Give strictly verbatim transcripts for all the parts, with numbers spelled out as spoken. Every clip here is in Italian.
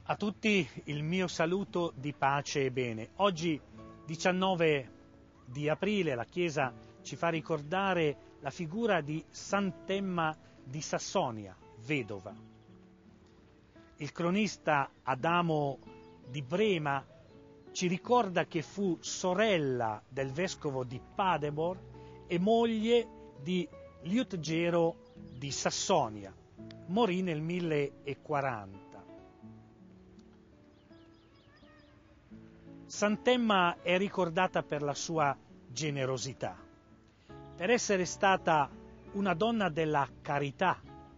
A tutti il mio saluto di pace e bene. Oggi, diciannove di aprile, la Chiesa ci fa ricordare la figura di Sant'Emma di Sassonia, vedova. Il cronista Adamo di Brema ci ricorda che fu sorella del vescovo di Paderborn e moglie di Liutgero di Sassonia. Morì nel millequaranta. Sant'Emma è ricordata per la sua generosità, per essere stata una donna della carità,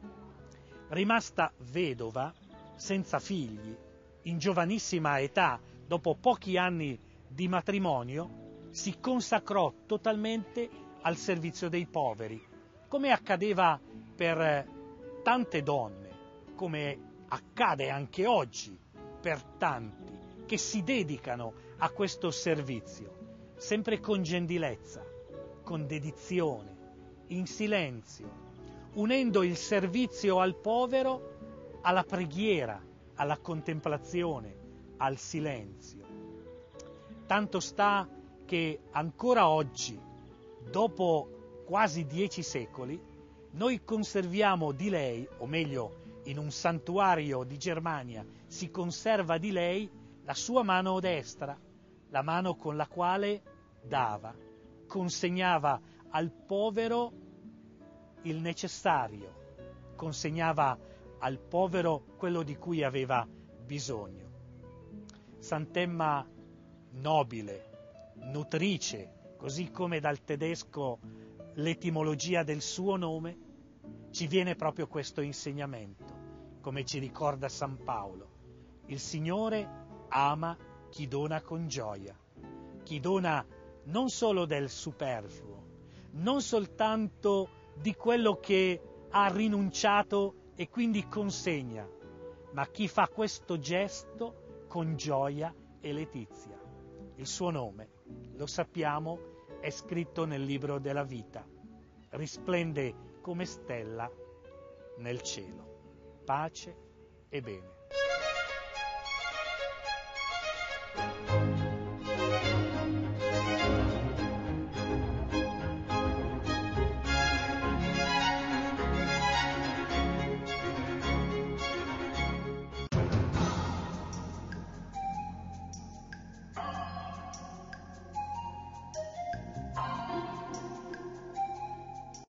rimasta vedova, senza figli, in giovanissima età, dopo pochi anni di matrimonio, si consacrò totalmente al servizio dei poveri, come accadeva per tante donne, come accade anche oggi per tanti che si dedicano a questo servizio, sempre con gentilezza, con dedizione, in silenzio, unendo il servizio al povero alla preghiera, alla contemplazione, al silenzio. Tanto sta che ancora oggi, dopo quasi dieci secoli, noi conserviamo di lei, o meglio, in un santuario di Germania si conserva di lei la sua mano destra, la mano con la quale dava, consegnava al povero il necessario, consegnava al povero quello di cui aveva bisogno. Sant'Emma nobile, nutrice, così come dal tedesco l'etimologia del suo nome, ci viene proprio questo insegnamento, come ci ricorda San Paolo. Il Signore ama chi dona con gioia, chi dona non solo del superfluo, non soltanto di quello che ha rinunciato e quindi consegna, ma chi fa questo gesto con gioia e letizia. Il suo nome, lo sappiamo, è scritto nel libro della vita, risplende come stella nel cielo. Pace e bene.